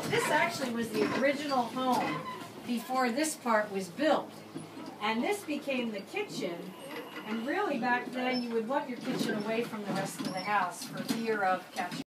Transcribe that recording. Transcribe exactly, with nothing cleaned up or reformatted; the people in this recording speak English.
this actually was the original home before this part was built. And this became the kitchen. And really back then you would want your kitchen away from the rest of the house for fear of catching